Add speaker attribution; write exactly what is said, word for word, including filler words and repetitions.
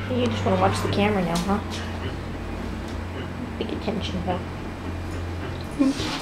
Speaker 1: You just want to watch the camera now, huh? Big attention, huh?